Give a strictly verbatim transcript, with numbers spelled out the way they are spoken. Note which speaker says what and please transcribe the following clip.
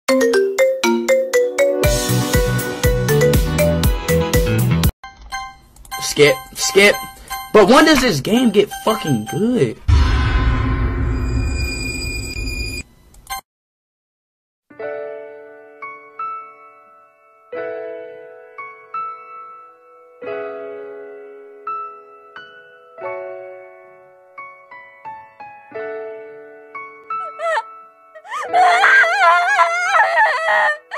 Speaker 1: Skip, skip. But when does this game get fucking good?
Speaker 2: Ah!